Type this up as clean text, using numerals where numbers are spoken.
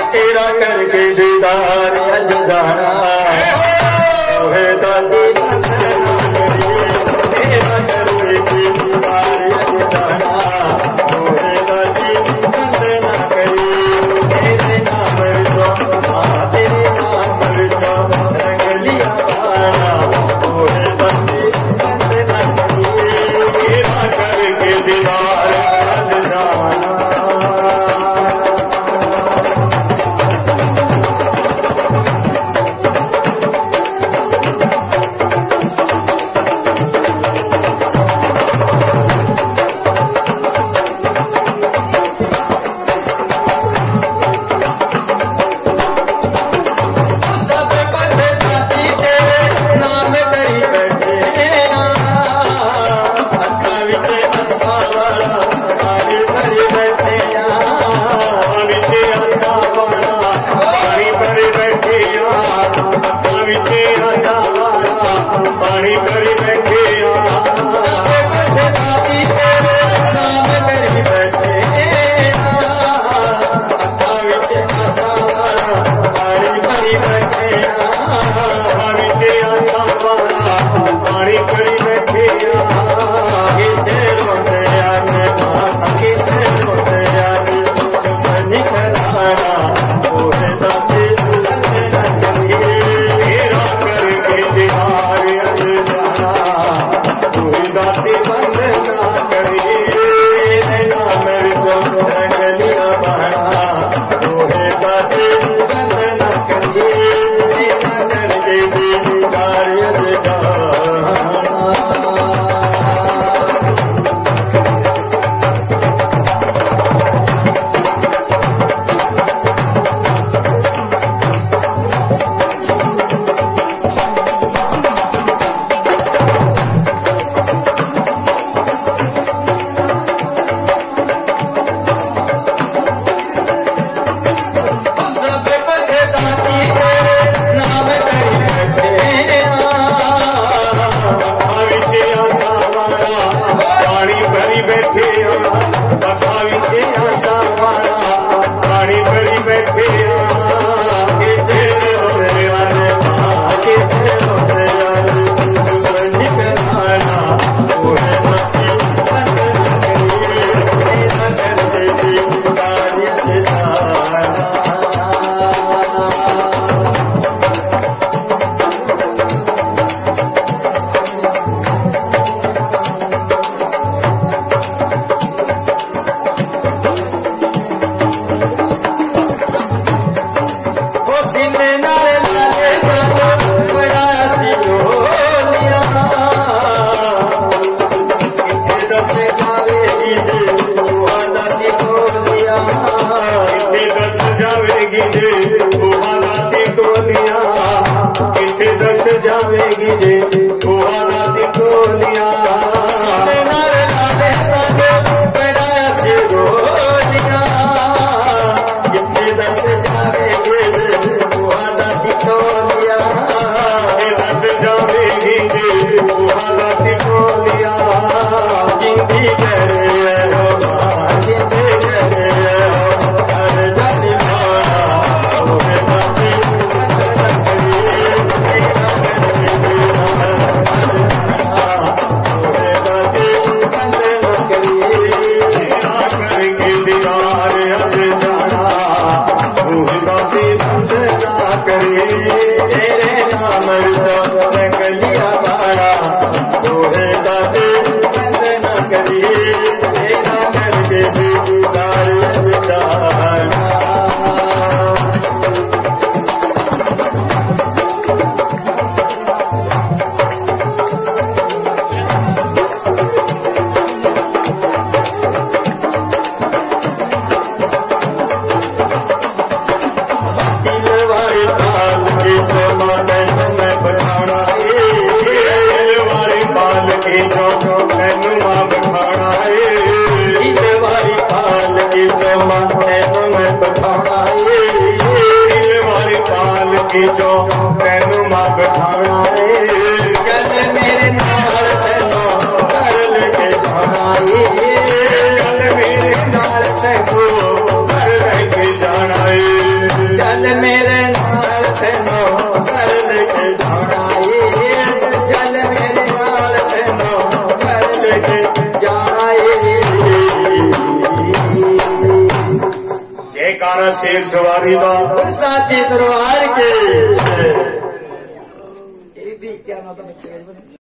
तेरा करके दीदार अज जाना है दादी तेरा करके दीदार अज जाना है दादी ना करी तेरे नाम तेरे नाम रंगलिया बाना है दादी ना करी तेरा करके दीदार अज जाना। जो तैनू मां बिठाना है चल मेरे नाल तैनू घर लेके जाना है चल मेरे नाल तैनू घर लेके जाना है। चल मेरे नाल तेनो घर लेके जाना है, चल मेरे नाल तेनो घर लेके जाना है। जयकारा शेर सवारी दा साचे दरबार के। ये भी क्या मतलब